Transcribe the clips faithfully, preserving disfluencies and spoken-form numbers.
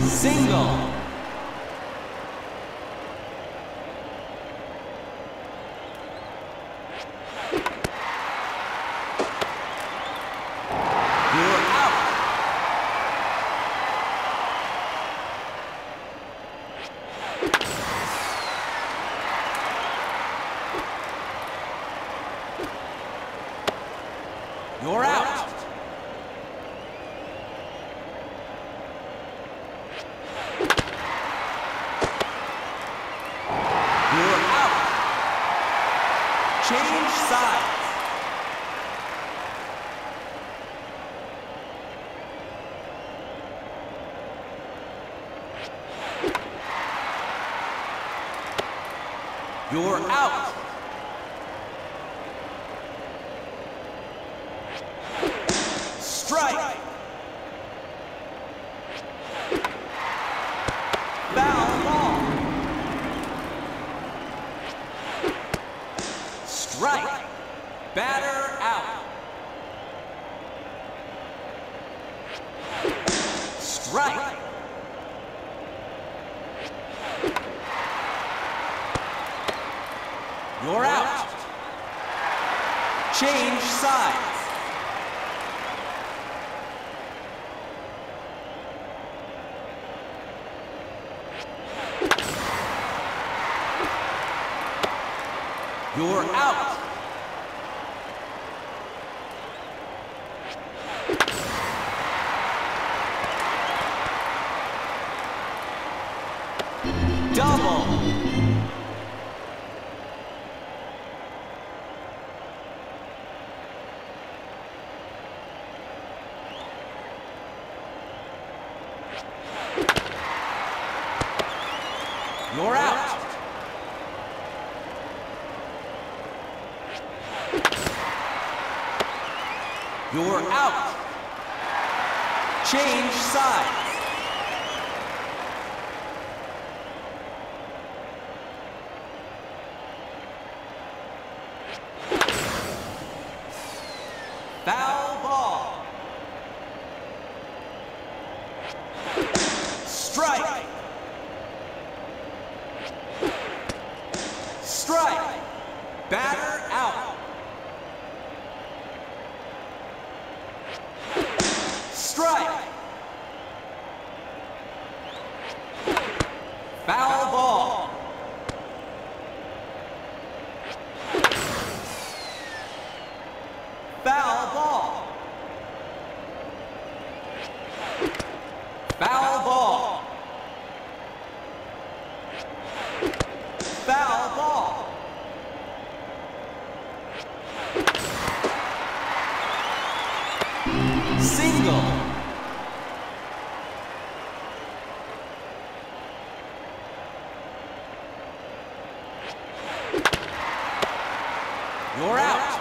Single. You're out. You're out. Change sides. You're out. Strike. Foul ball. Strike. Batter out. Strike. You're out. Change sides. You're out. Double. You're out. You're out. Change sides. Foul ball. Strike. Strike. Batter out. Strike. Foul ball. Foul ball. Foul ball. Foul ball. Single. You're out.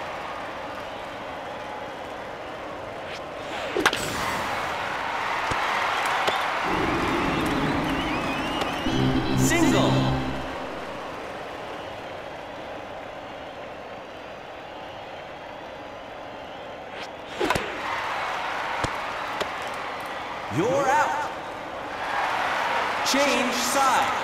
Single. You're out. Change sides.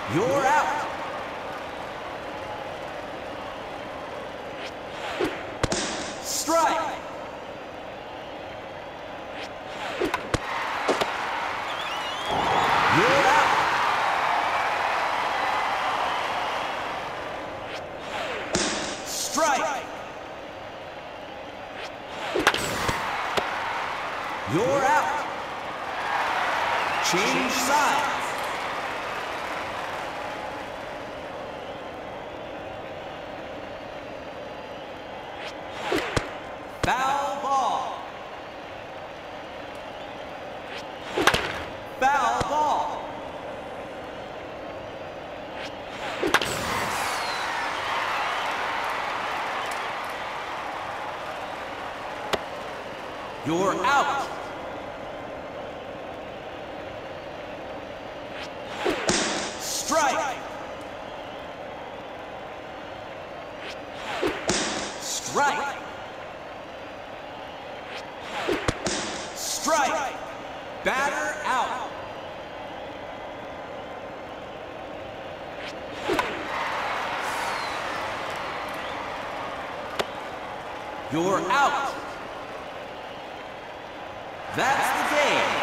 You're out. Strike. You're out. Strike. You're out. Change sides. Foul ball. Foul ball. You're out. Strike. Strike. Strike. Batter out. You're out. That's the game.